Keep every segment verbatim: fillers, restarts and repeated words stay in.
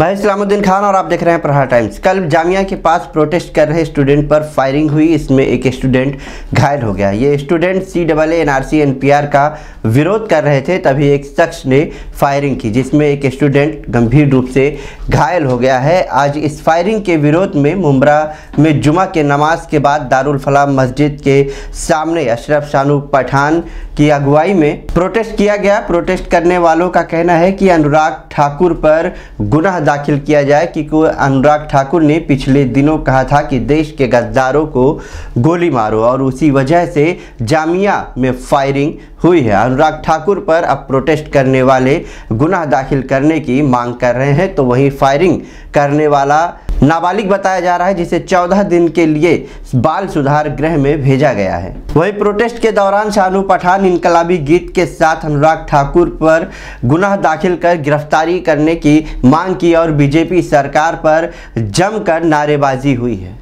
मैं इस्लामुद्दीन खान और आप देख रहे हैं प्रहार टाइम्स। कल जामिया के पास प्रोटेस्ट कर रहे स्टूडेंट पर फायरिंग हुई। इसमें एक स्टूडेंट घायल हो गया। ये student C double A N R C N P R का विरोध कर रहे थे, तभी एक शख्स ने फायरिंग की जिसमें एक स्टूडेंट गंभीर रूप से घायल हो गया है। आज इस फायरिंग के विरोध में मुंब्रा में जुमा के नमाज के बाद दारुल फलाह मस्जिद के सामने अशरफ शानू पठान की अगुवाई में प्रोटेस्ट किया गया। प्रोटेस्ट करने वालों का कहना है कि अनुराग ठाकुर पर गुनाह दाखिल किया जाए कि अनुराग ठाकुर ने पिछले दिनों कहा था कि देश के गद्दारों को गोली मारो और उसी वजह से जामिया में फायरिंग हुई है। अनुराग ठाकुर पर अब प्रोटेस्ट करने वाले गुनाह दाखिल करने की मांग कर रहे हैं, तो वहीं फायरिंग करने वाला नाबालिग बताया जा रहा है जिसे चौदह दिन के लिए बाल सुधार गृह में भेजा गया है। वहीं प्रोटेस्ट के दौरान शानू पठान इनकलाबी गीत के साथ अनुराग ठाकुर पर गुनाह दाखिल कर गिरफ्तारी करने की मांग की और बीजेपी सरकार पर जमकर नारेबाजी हुई है।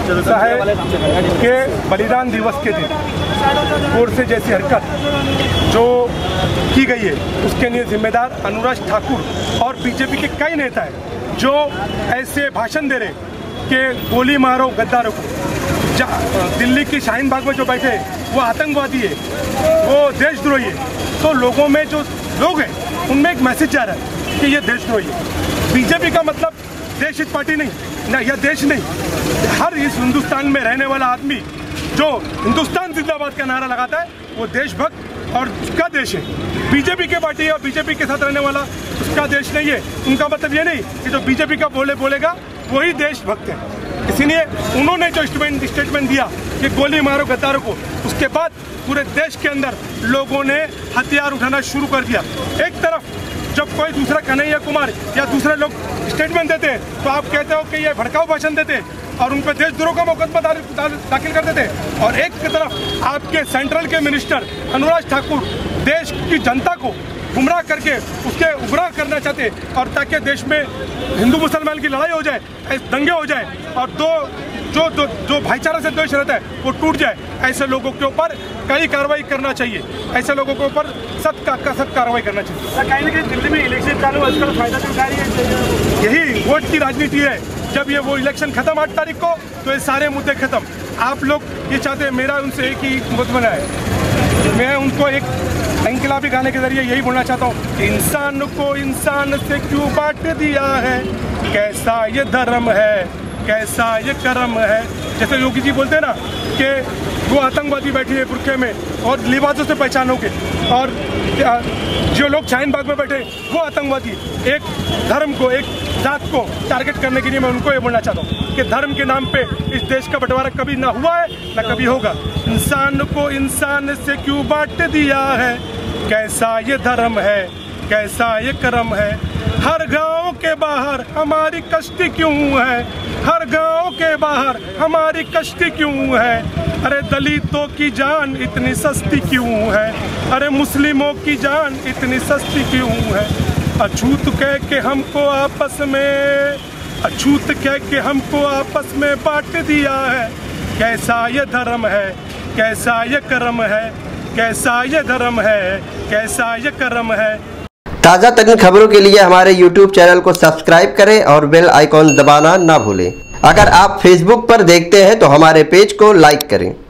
के बलिदान दिवस के दिन कोर्ट से जैसी हरकत जो की गई है उसके लिए जिम्मेदार अनुराग ठाकुर और बीजेपी के कई नेता हैं जो ऐसे भाषण दे रहे कि गोली मारो गद्दारों को। दिल्ली की शाहीन बाग में जो बैठे वो आतंकवादी है, वो देशद्रोही है। तो लोगों में जो लोग हैं उनमें एक मैसेज जा रहा है कि ये देशद्रोही है। बीजेपी का मतलब देश हित पार्टी नहीं ना, यह देश नहीं। हर इस हिंदुस्तान में रहने वाला आदमी जो हिंदुस्तान जिंदाबाद का नारा लगाता है वो देशभक्त और उसका देश है। बीजेपी के पार्टी और बीजेपी के साथ रहने वाला उसका देश नहीं है। उनका मतलब ये नहीं कि जो बीजेपी का बोले बोलेगा वही देशभक्त है। इसीलिए उन्होंने जो स्टेटमेंट स्टेटमेंट दिया कि गोली मारो गद्दारों को, उसके बाद पूरे देश के अंदर लोगों ने हथियार उठाना शुरू कर दिया। एक तरफ जब कोई दूसरा कन्हैया कुमार या दूसरे लोग स्टेटमेंट देते हैं तो आप कहते हो कि ये भड़काऊ भाषण देते हैं और उन पर देशद्रोह का मुकदमा दाखिल कर देते हैं, और एक तरफ आपके सेंट्रल के मिनिस्टर अनुराग ठाकुर देश की जनता को गुमराह करके उसके उगराह करना चाहते हैं और ताकि देश में हिंदू मुसलमान की लड़ाई हो जाए, दंगे हो जाए और दो जो जो जो भाईचारा से देश रहता है वो टूट जाए। ऐसे लोगों के ऊपर कड़ी कार्रवाई करना चाहिए। ऐसे लोगों के ऊपर सख्त का सख्त कार्रवाई करना चाहिए। कहीं ना कहीं दिल्ली में इलेक्शन चालू आजकल फायदा उठा रही है। यही वोट की राजनीति है। जब ये वो इलेक्शन खत्म आठ तारीख को तो ये सारे मुद्दे खत्म। आप लोग ये चाहते हैं, मेरा उनसे एक ही मुद्दा है, मैं उनको एक इनकलाबी गाने के जरिए यही बोलना चाहता हूँ कि इंसान को इंसान से क्यों बांट दिया है, कैसा ये धर्म है, कैसा ये कर्म है। जैसे योगी जी बोलते हैं ना कि वो आतंकवादी बैठे हैं बुरखे में और लिबासों से पहचानोगे, और जो लोग शाहीन बाग में बैठे वो आतंकवादी। एक धर्म को, एक जात को टारगेट करने के लिए मैं उनको ये बोलना चाहता हूँ कि धर्म के नाम पे इस देश का बंटवारा कभी ना हुआ है ना कभी होगा। इंसान को इंसान से क्यों बांट दिया है, कैसा ये धर्म है, कैसा ये कर्म है। हर गांव के बाहर हमारी कश्ती क्यों है, हर गांव के बाहर हमारी कश्ती क्यों है। अरे दलितों की जान इतनी सस्ती क्यों है, अरे मुस्लिमों की जान इतनी सस्ती क्यों है। अछूत कह के हमको आपस में, अछूत कह के हमको आपस में बांट दिया है। कैसा ये धर्म है, कैसा ये कर्म है, कैसा ये धर्म है, कैसा ये कर्म है। ताज़ा तरीन खबरों के लिए हमारे यूट्यूब चैनल को सब्सक्राइब करें और बेल आइकॉन दबाना ना भूलें। अगर आप फेसबुक पर देखते हैं तो हमारे पेज को लाइक करें।